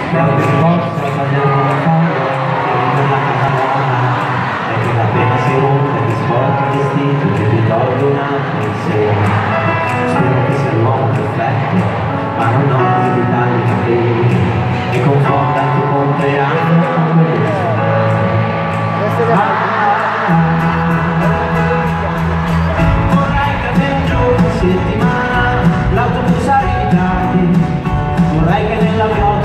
spero che possa tagliare una foglia che per la casa nuova e che la pena si rompe, ti sporca il vestito e ti toglie un altro insieme. Spero che sia l'uomo perfetto, ma non ho così di tagli i capelli e confonda il tuo compleanno con quello di vorrei che per un giorno in settimana l'autobus arrivi tardi, vorrei che nella viola